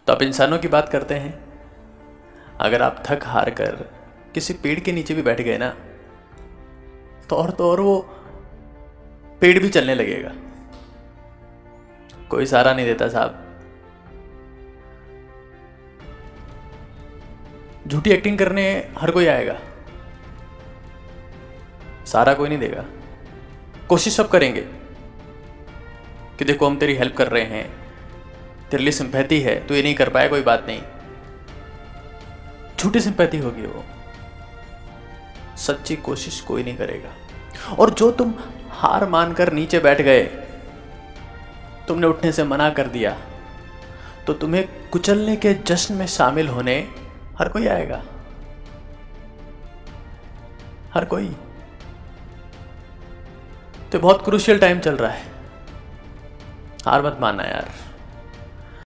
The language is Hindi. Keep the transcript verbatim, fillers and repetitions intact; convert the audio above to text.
तो आप इंसानों की बात करते हैं। अगर आप थक हार कर किसी पेड़ के नीचे भी बैठ गए ना, तो और तो और वो पेड़ भी चलने लगेगा। कोई सहारा नहीं देता साहब। झूठी एक्टिंग करने हर कोई आएगा, सहारा कोई नहीं देगा। कोशिश सब करेंगे कि देखो हम तेरी हेल्प कर रहे हैं, तेरे लिए सिंपैथी है, तू ये नहीं कर पाया कोई बात नहीं। झूठी सिंपैथी होगी वो, सच्ची कोशिश कोई नहीं करेगा। और जो तुम हार मानकर नीचे बैठ गए, तुमने उठने से मना कर दिया, तो तुम्हें कुचलने के जश्न में शामिल होने हर कोई आएगा, हर कोई। तो बहुत क्रूशियल टाइम चल रहा है, हार मत मानना यार।